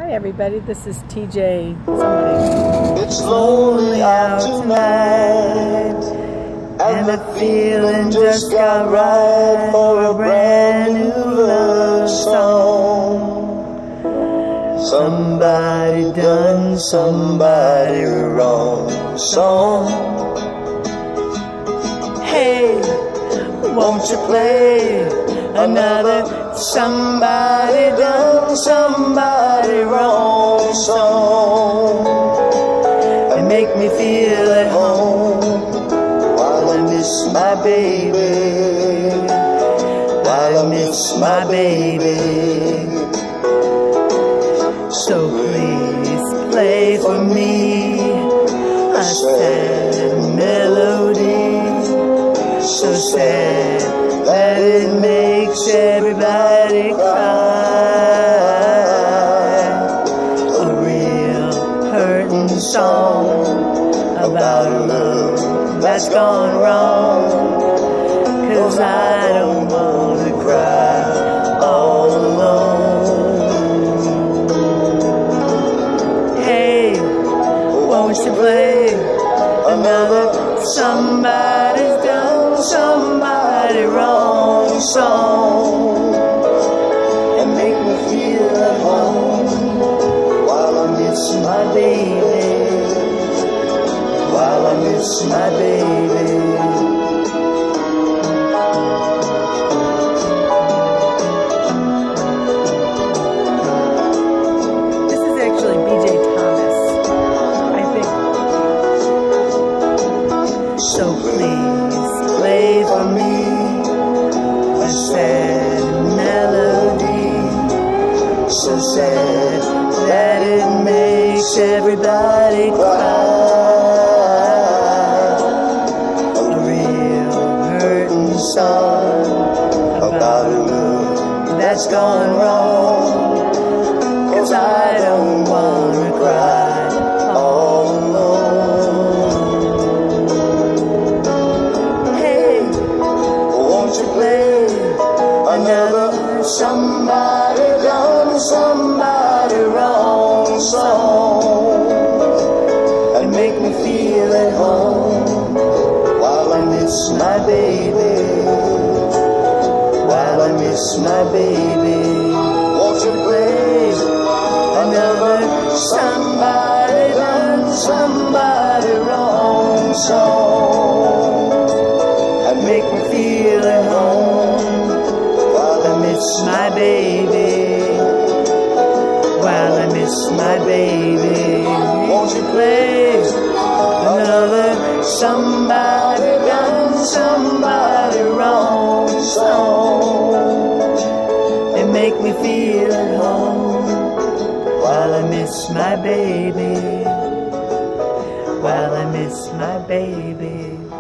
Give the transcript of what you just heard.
Hi everybody, this is TJ somebody. It's lonely out tonight, and the feeling just got right for a brand new love song. Somebody done somebody wrong song. Hey, won't you play another somebody done somebody wrong song, and make me feel at home while I miss my baby, while I miss my baby. So please play for me a sad melody, so sad that it makes everybody cry. A real hurting song about a love that's gone wrong, 'cause I don't wanna cry all alone. Hey, won't you play another somebody's done somebody wrong song, and make me feel at home while I miss my baby, while I miss my baby. This is actually BJ Thomas, I think. So please play for me a sad melody, so sad that it makes everybody cry. A real hurting song about a love that's gone wrong, 'cause I don't wanna cry all alone. Hey, won't you play another somebody done somebody wrong song, and make me feel at home while I miss my baby, while I miss my baby. Won't you play another somebody done somebody wrong song, and make me feel at home while I miss my baby, while I miss my baby. Won't you play another somebody done somebody wrong song, and make me feel at home while I miss my baby, while I miss my baby.